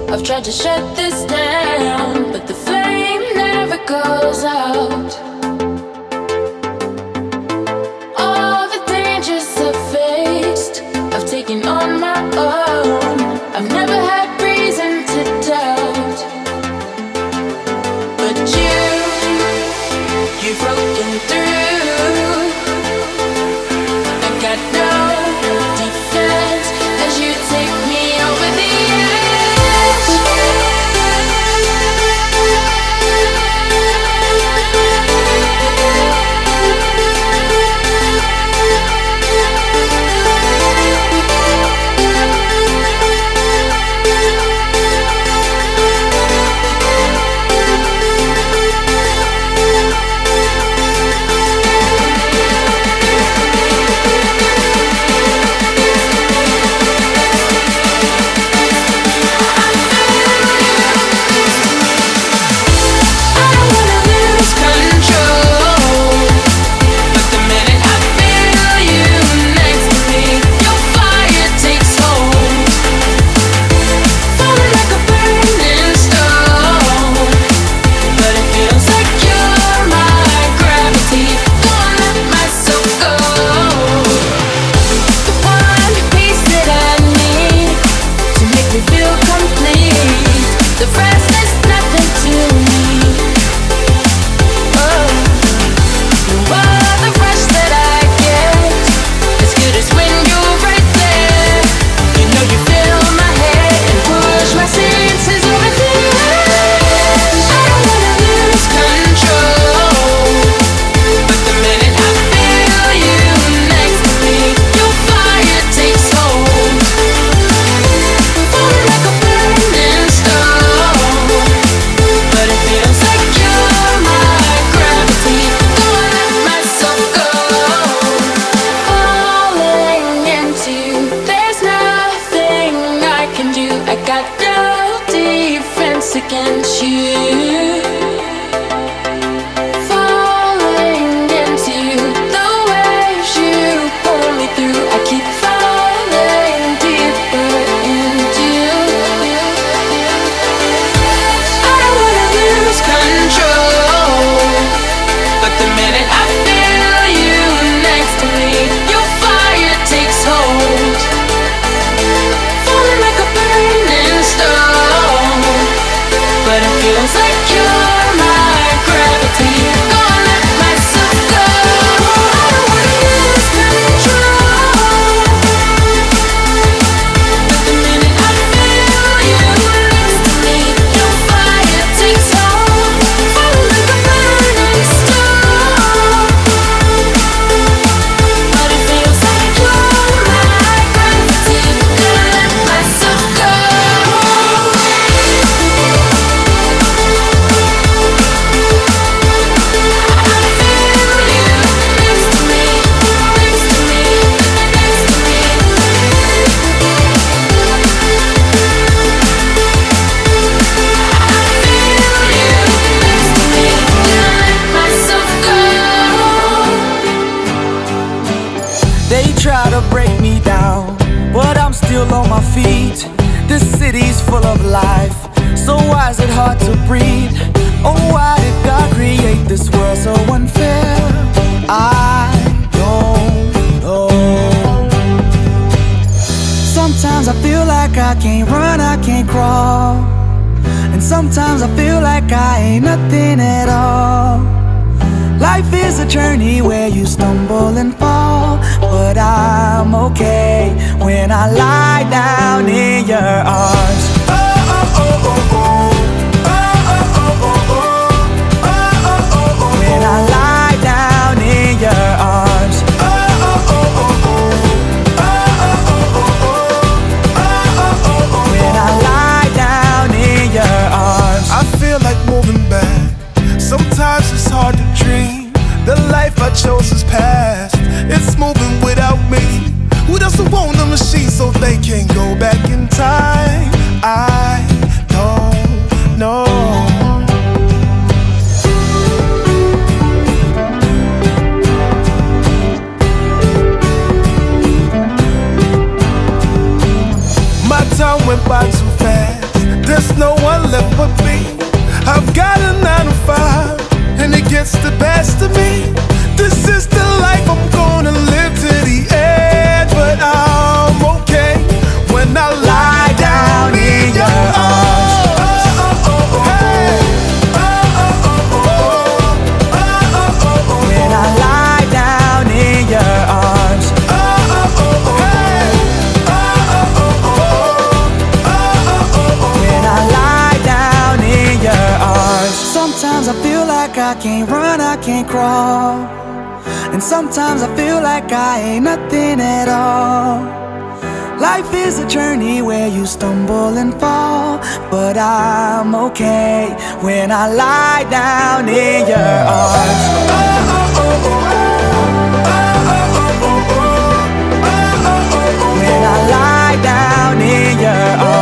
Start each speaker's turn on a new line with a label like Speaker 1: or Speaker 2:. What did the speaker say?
Speaker 1: I've tried to shut this down, but the flame never goes out. All the dangers I've faced, I've taken on my own. I've never had reason to doubt, but you've broken through. I got no defense as you take me over the edge. Against you, falling into the waves you pull me through. I keep falling deeper into. I don't wanna lose control, but the minute I feel you next to me, your fire takes hold. Falling like a burning stone, but it feels like you're my gravity. Gonna let myself go. I don't wanna lose control, but the minute I feel you next to me, your fire takes hold. Falling like a burning stone, but it feels like you're my gravity. Gonna let myself go.
Speaker 2: They try to break me down, but I'm still on my feet. This city's full of life, so why is it hard to breathe? Oh, why did God create this world so unfair? I don't know. Sometimes I feel like I can't run, I can't crawl, and sometimes I feel like I ain't nothing at all. Life is a journey where you stumble and fall, but I'm okay when I lie down in your arms. Oh, oh, oh, oh, oh. Oh, oh, oh, oh, oh. Oh, oh, oh, oh. When I lie down in your arms. Oh, oh, oh, oh, oh. Oh, oh, oh, oh, oh. Oh, oh, oh, oh. When I lie down in your arms.
Speaker 3: I feel like moving back. Sometimes it's hard to dream. The life I chose is past. It's moving without me. Who doesn't want a machine so they can go back in time? I don't know. My time went by too fast. there's no one left but me. I've got a 9 to 5, and it gets the best of me. This is the life I'm gonna live to the end. But I'm okay when I lie down in your arms. When I lie down in your arms. When I lie down in your arms.
Speaker 2: Sometimes I feel like I can't run, I can't crawl. And sometimes I feel like I ain't nothing at all. Life is a journey where you stumble and fall, but I'm okay when I lie down in your arms. When I lie down in your arms.